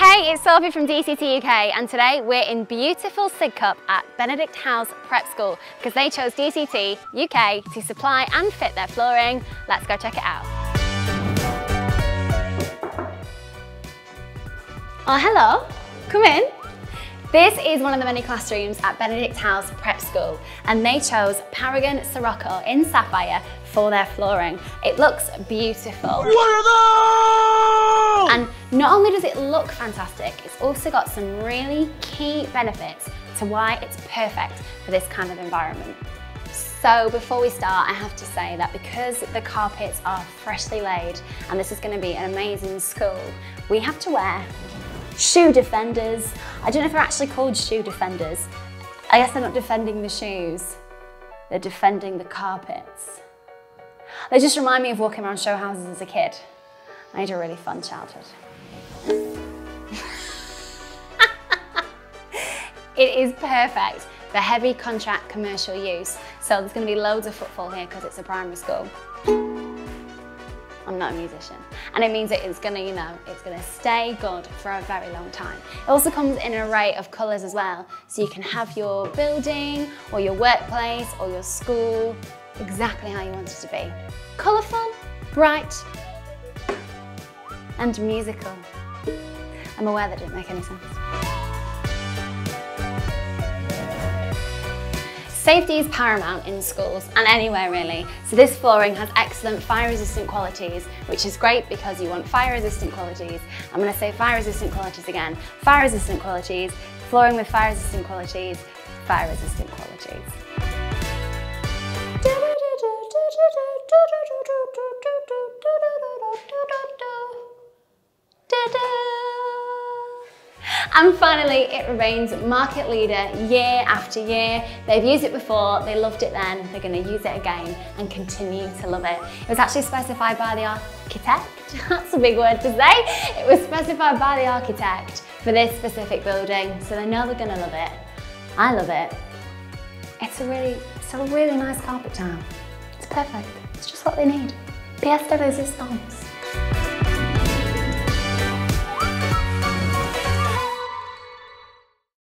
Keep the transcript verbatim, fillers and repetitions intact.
Hey, it's Sophie from D C T U K and today we're in beautiful Sidcup at Benedict House Prep School because they chose D C T U K to supply and fit their flooring. Let's go check it out. Oh, hello, come in. This is one of the many classrooms at Benedict House Prep School and they chose Paragon Sirocco in Sapphire for their flooring. It looks beautiful. What are those? And not only does it look fantastic, it's also got some really key benefits to why it's perfect for this kind of environment. So before we start, I have to say that because the carpets are freshly laid and this is going to be an amazing school, we have to wear shoe defenders. I don't know if they're actually called shoe defenders. I guess they're not defending the shoes, they're defending the carpets. They just remind me of walking around show houses as a kid. I had a really fun childhood. It is perfect for heavy contract commercial use. So there's going to be loads of footfall here because it's a primary school. I'm not a musician. And it means that it's gonna, you know, it's gonna stay good for a very long time. It also comes in an array of colours as well. So you can have your building or your workplace or your school exactly how you want it to be. Colourful, bright, and musical. I'm aware that didn't make any sense. Safety is paramount in schools and anywhere really, so this flooring has excellent fire resistant qualities, which is great because you want fire resistant qualities. I'm going to say fire resistant qualities again. Fire resistant qualities, flooring with fire resistant qualities, fire resistant qualities. And finally, it remains market leader year after year. They've used it before, they loved it then, they're going to use it again and continue to love it. It was actually specified by the architect, that's a big word to say. It was specified by the architect for this specific building, so they know they're going to love it. I love it. It's a really, it's a really nice carpet tile. It's perfect, it's just what they need. Pièce de résistance.